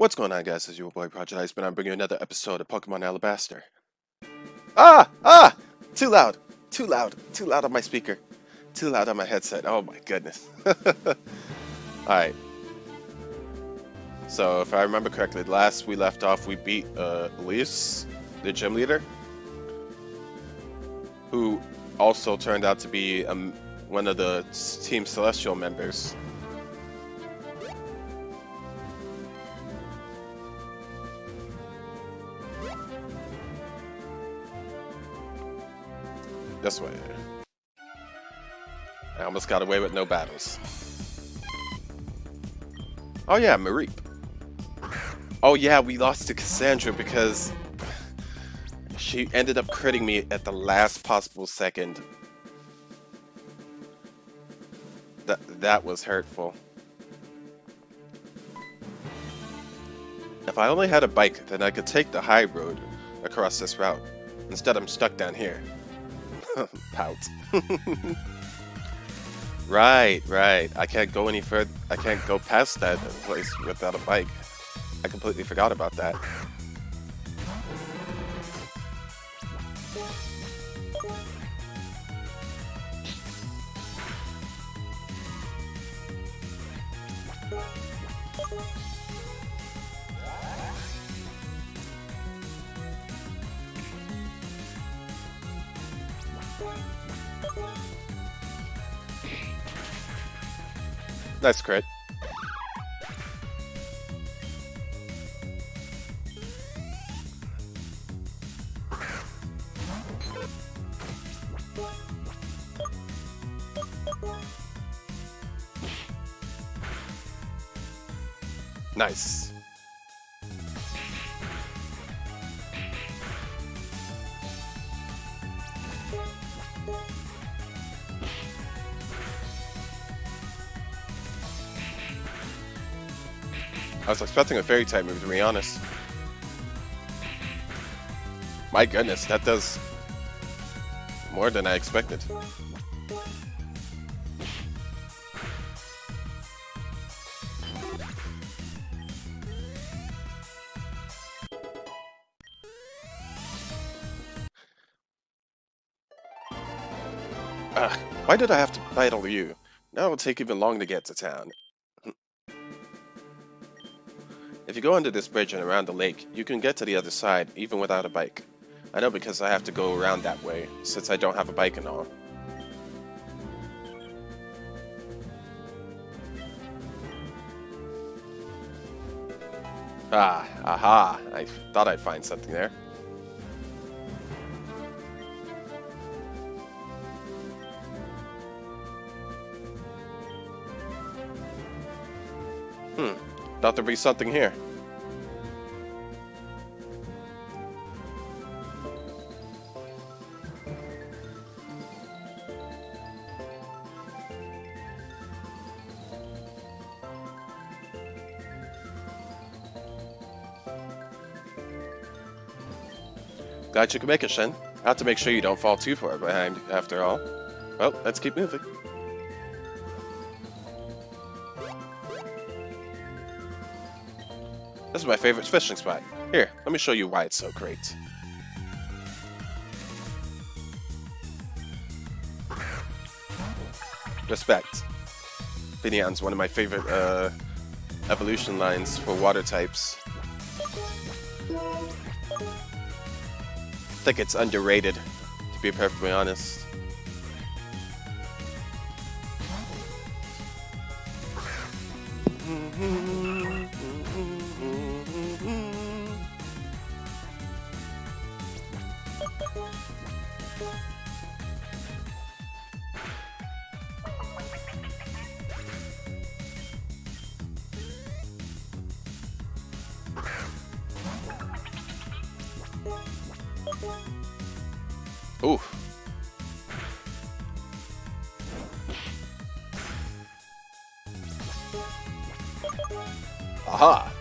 What's going on, guys? It's your boy Project Iceman, and I'm bringing you another episode of Pokemon Alabaster. Ah! Too loud! Too loud! Too loud on my speaker. Too loud on my headset. Oh my goodness. Alright. So, if I remember correctly, last we left off, we beat Elise, the gym leader, who also turned out to be one of the Team Celestial members. This way. I almost got away with no battles. Oh yeah, Mareep. Oh yeah, we lost to Cassandra because she ended up critting me at the last possible second. That was hurtful. If I only had a bike, then I could take the high road across this route. Instead, I'm stuck down here. Pout. Right. I can't go any further. I can't go past that place without a bike. I completely forgot about that. Nice crit. Nice. I was expecting a fairy type move, to be honest. My goodness, that does more than I expected. Why did I have to battle you? Now it'll take even longer to get to town. If you go under this bridge and around the lake, you can get to the other side, even without a bike. I know because I have to go around that way, since I don't have a bike and all. Aha! I thought I'd find something there. Thought there'd be something here. Glad you could make it, Shen. I have to make sure you don't fall too far behind, after all. Well, let's keep moving. This is my favorite fishing spot. Here, let me show you why it's so great. Respect. Finneon's one of my favorite evolution lines for water types. I think it's underrated, to be perfectly honest. Oof. Aha.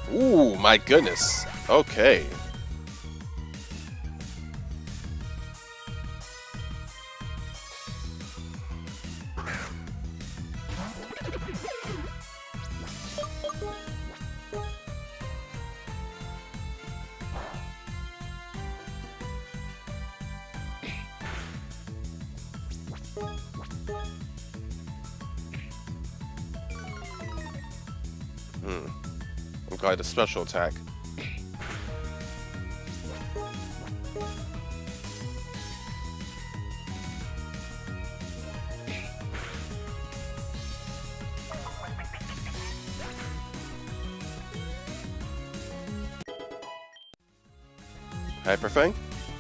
Ooh, my goodness. Okay. I'm glad a special attack. Hyper Fang?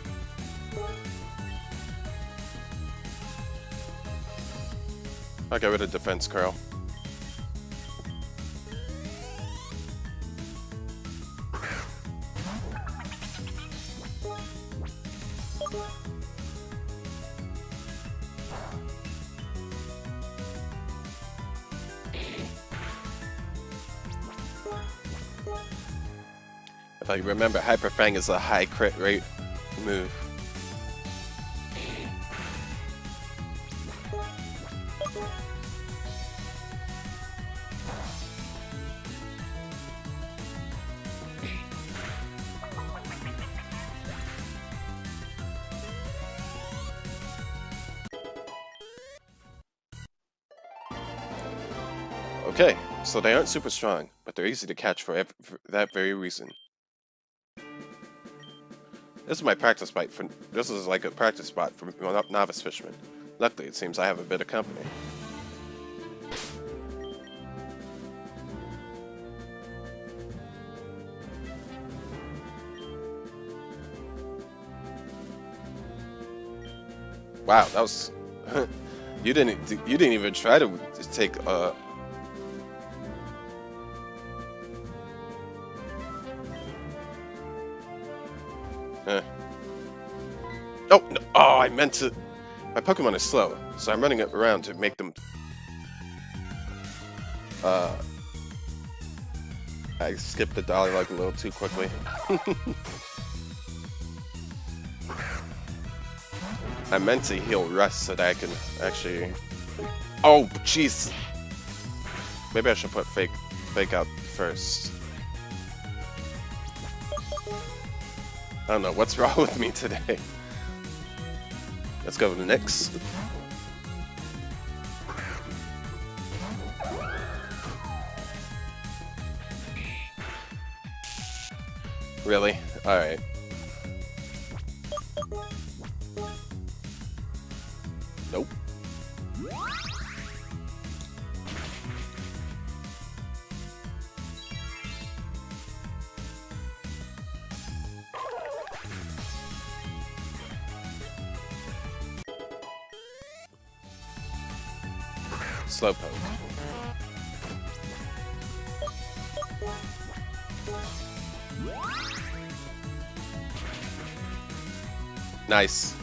I'll get rid of Defense Curl. If I remember, Hyper Fang is a high crit rate move. Okay, so they aren't super strong, but they're easy to catch for that very reason. This is my practice spot for. This is like a practice spot for novice fishermen. Luckily, it seems I have a bit of company. Wow, that was. You didn't even try to take Oh, no. Oh, I meant to. My Pokemon is slow, so I'm running it around to make them. I skipped the dolly like a little too quickly. I meant to heal Rust so that I can actually. Oh, jeez. Maybe I should put Fake out first. I don't know what's wrong with me today. Let's go to the next. Really? Alright. Nope. Slowpoke. Nice.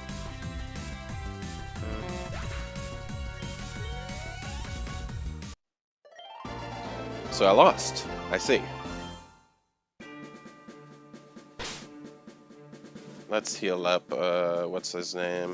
So I lost. I see. Let's heal up, what's his name?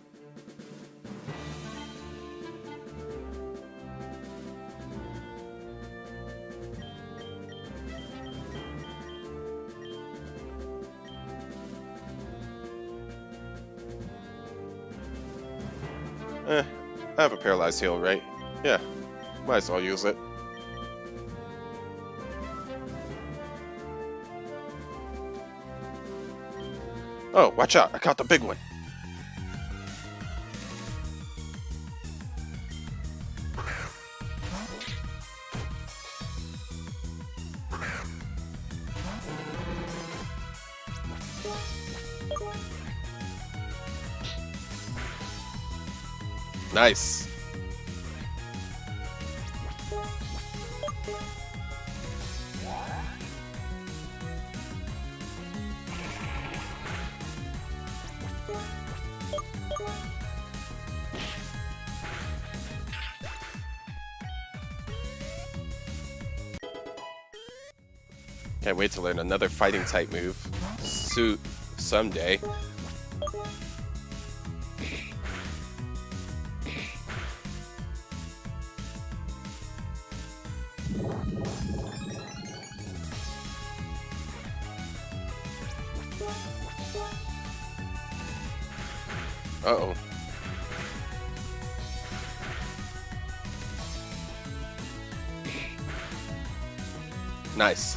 I have a paralyzed heal, right? Yeah, might as well use it. Oh, watch out, I caught the big one. Nice. Can't wait to learn another fighting type move. Someday. Uh-oh. Nice.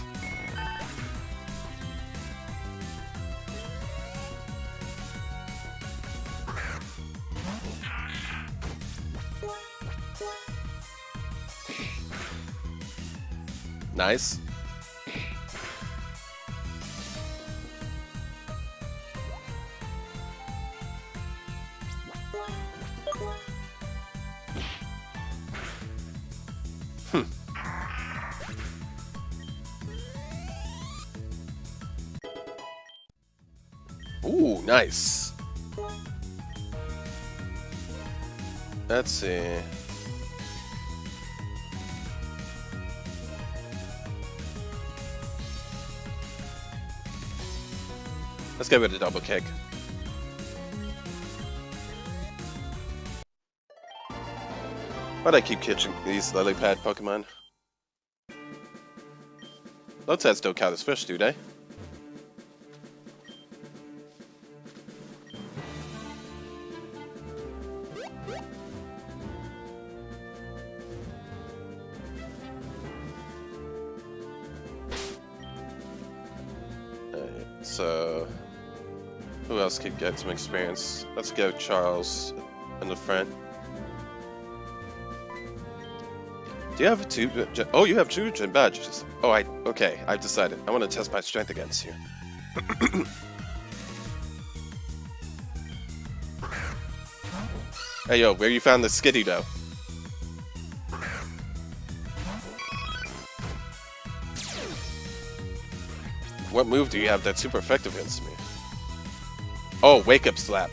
Nice. Ooh, nice. Let's see. Let's get rid of double kick. Why'd I keep catching these lily pad Pokemon? Lotats don't count as fish, do they? So, who else could get some experience? Let's go Charles in the front. Do you have two? Oh, you have two gym badges. Oh, okay. I've decided. I want to test my strength against you. Hey, yo, where you found the Skitty, though? What move do you have that's super effective against me? Oh, Wake Up Slap.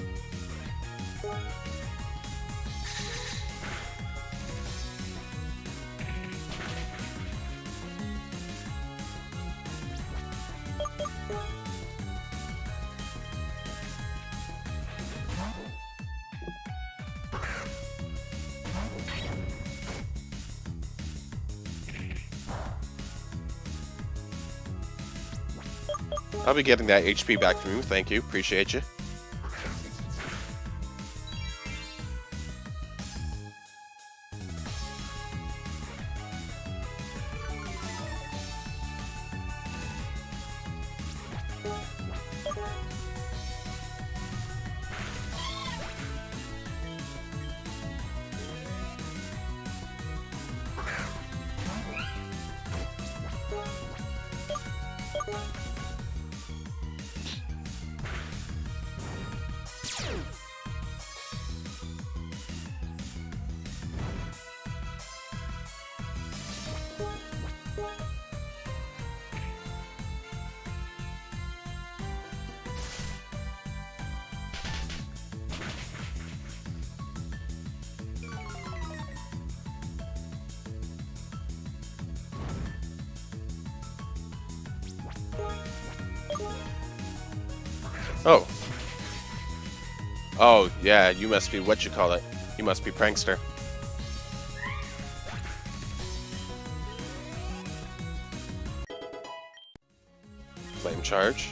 I'll be getting that HP back from you. Thank you. Appreciate you. Oh. Oh, yeah, you must be what you call it. You must be Prankster. Flame Charge.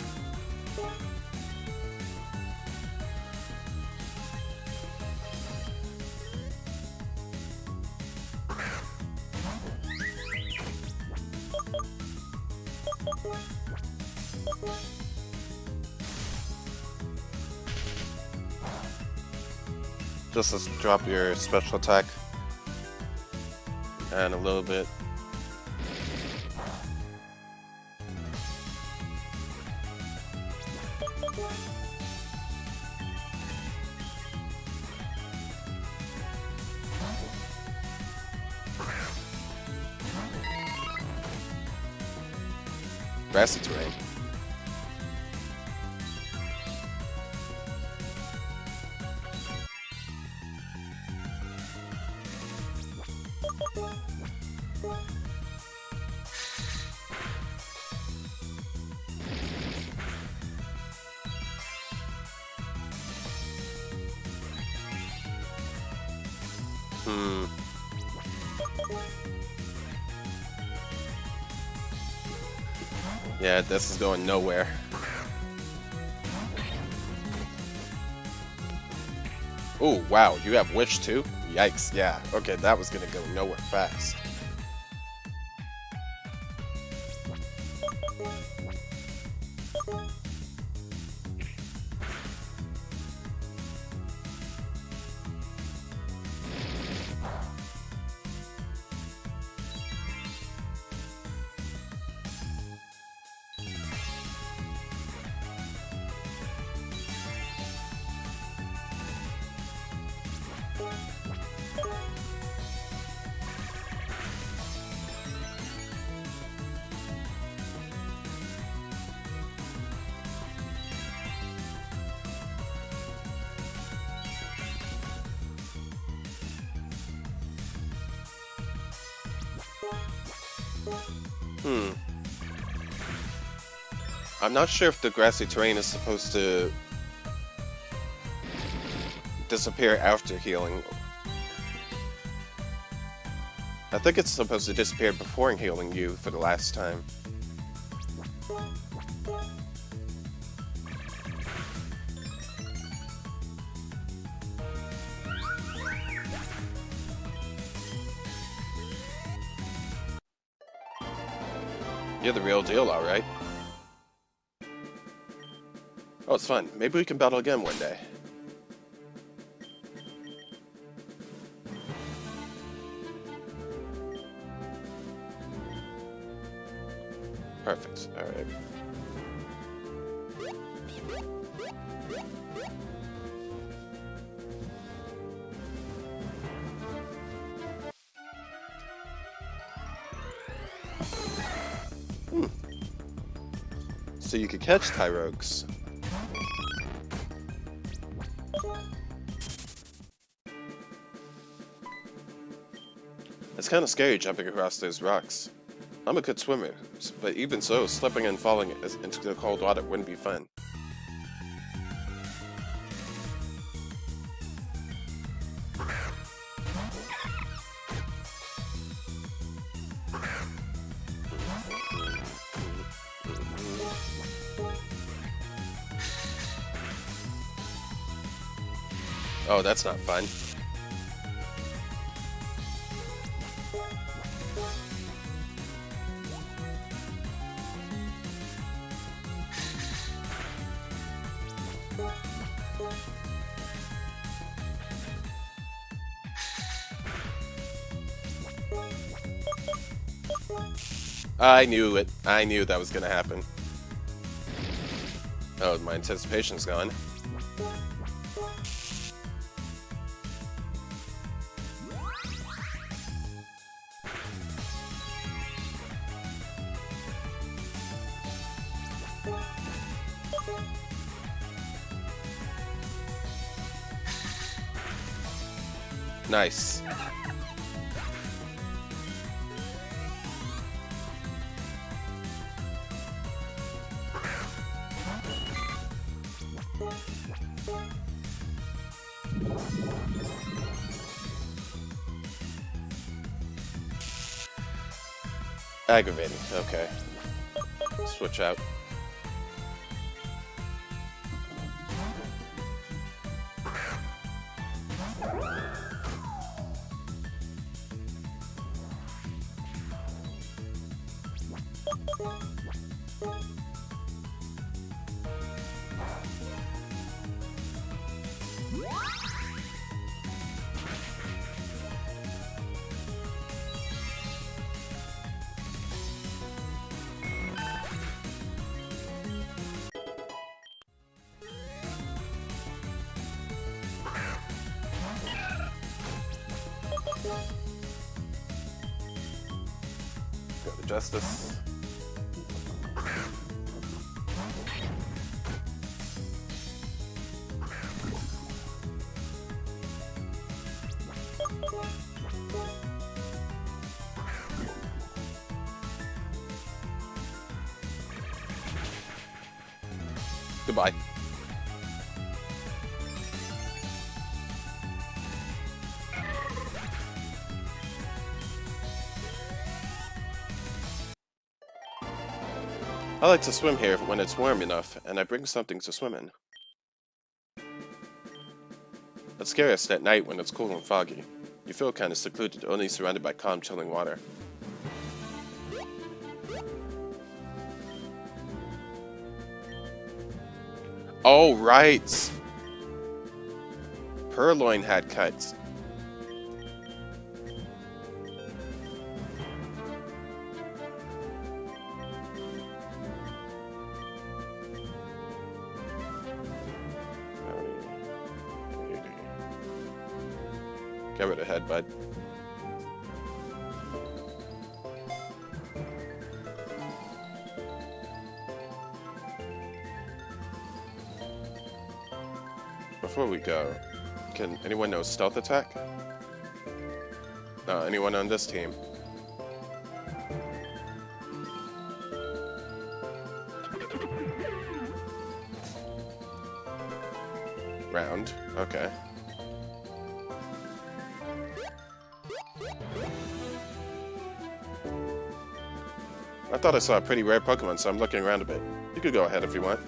Just let's drop your special attack. And a little bit. Grassy terrain. Yeah, this is going nowhere. Oh, wow, you have Wish too? Yikes, yeah. Okay, that was gonna go nowhere fast. I'm not sure if the grassy terrain is supposed to disappear after healing. I think it's supposed to disappear before healing you for the last time. You're the real deal, alright. Oh, it's fun. Maybe we can battle again one day. Perfect. Alright. So you could catch Tyrogues. It's kind of scary jumping across those rocks. I'm a good swimmer, but even so, slipping and falling into the cold water wouldn't be fun. Oh, that's not fun. I knew it. I knew that was gonna happen. Oh, my anticipation's gone. Nice. Aggravating. Okay. Switch out. Go to Justice. Goodbye. I like to swim here when it's warm enough, and I bring something to swim in. It's scariest at night when it's cool and foggy. You feel kind of secluded, only surrounded by calm, chilling water. Oh, right! Purloin had cuts. Get rid of headbutt. Before we go, can anyone know stealth attack? No, anyone on this team? Round, okay. I thought I saw a pretty rare Pokemon, so I'm looking around a bit. You could go ahead if you want.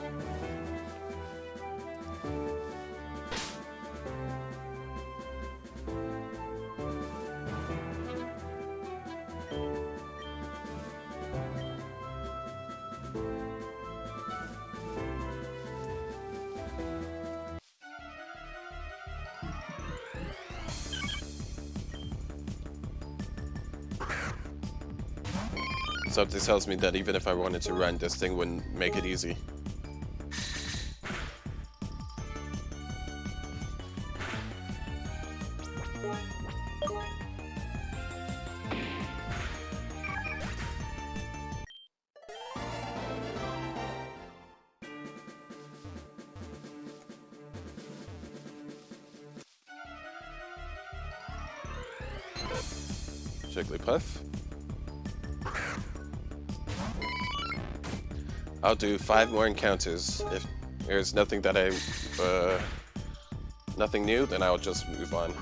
Something tells me that even if I wanted to run, this thing wouldn't make it easy. Jigglypuff. I'll do 5 more encounters. If there's nothing that nothing new, then I'll just move on.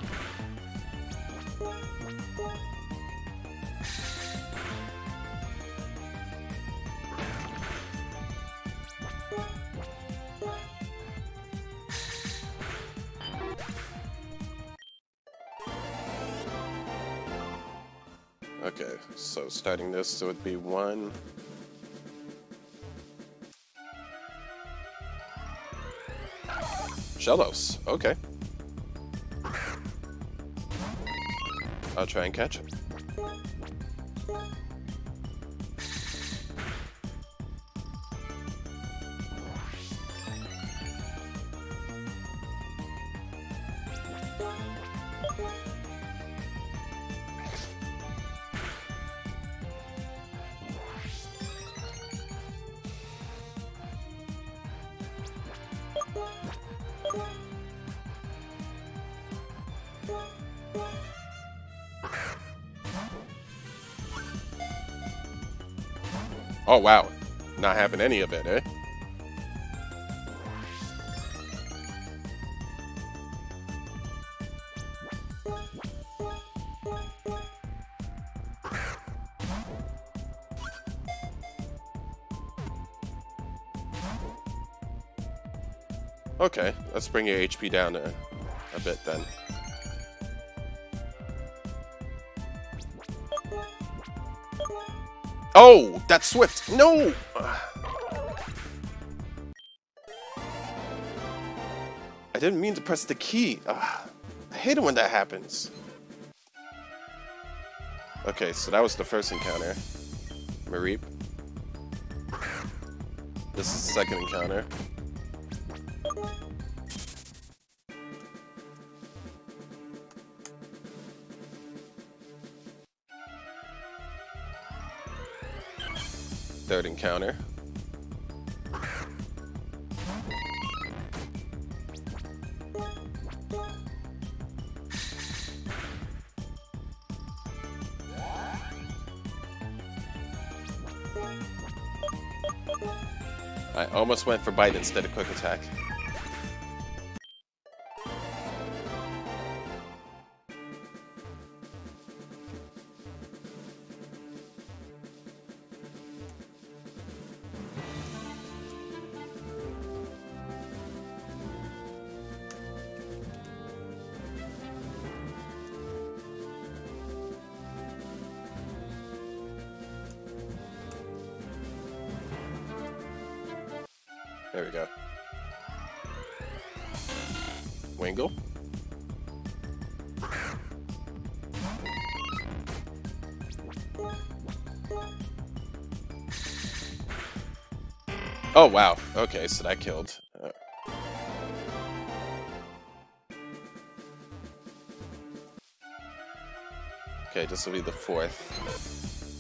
Okay, so starting this, so it'd be 1. Shellos, okay. I'll try and catch him. Oh wow, not having any of it, eh? Okay, let's bring your HP down a bit then. Oh, that's Swift. No! I didn't mean to press the key. I hate it when that happens. Okay, so that was the first encounter. Mareep. This is the second encounter. Third encounter. I almost went for bite instead of quick attack. There we go. Wingull. Oh, wow. Okay, so that killed. Okay, this will be the 4th.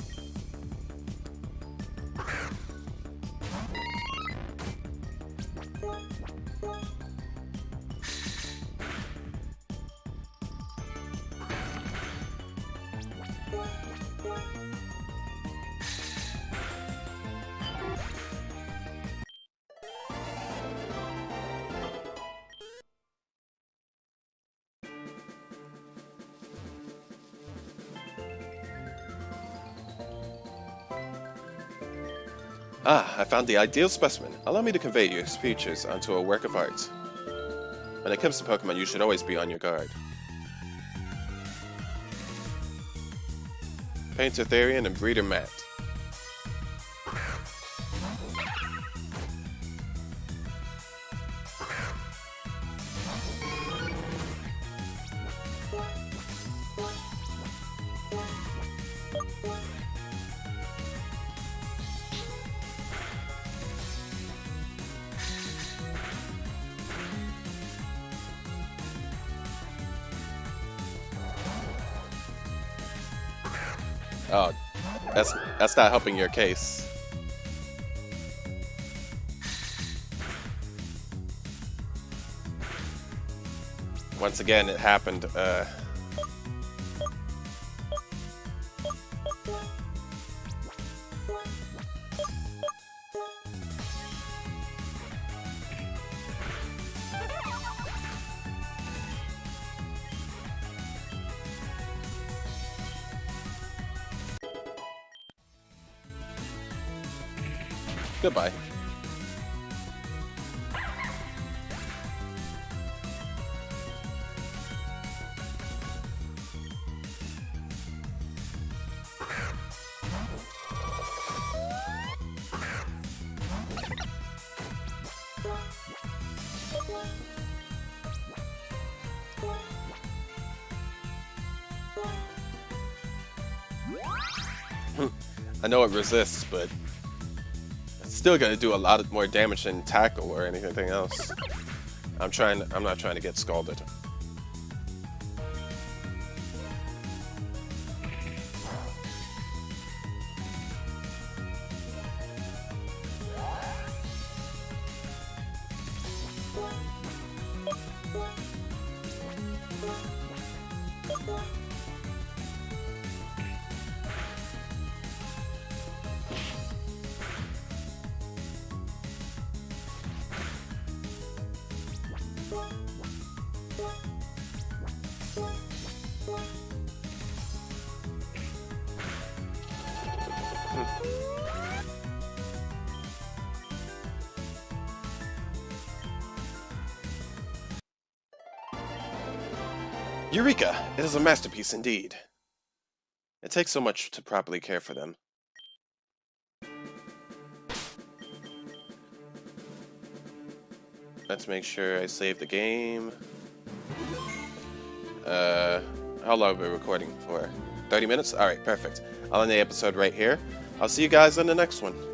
Ah, I found the ideal specimen. Allow me to convey your features onto a work of art. When it comes to Pokemon, you should always be on your guard. Painter Therian and Breeder Matt. Oh, that's not helping your case. Once again, it happened. Goodbye. I know it resists, but it's still gonna do a lot more damage than tackle or anything else. I'm not trying to get scalded. Eureka! It is a masterpiece indeed. It takes so much to properly care for them. Let's make sure I save the game. How long have we been recording for? 30 minutes? Alright, perfect. I'll end the episode right here. I'll see you guys in the next one.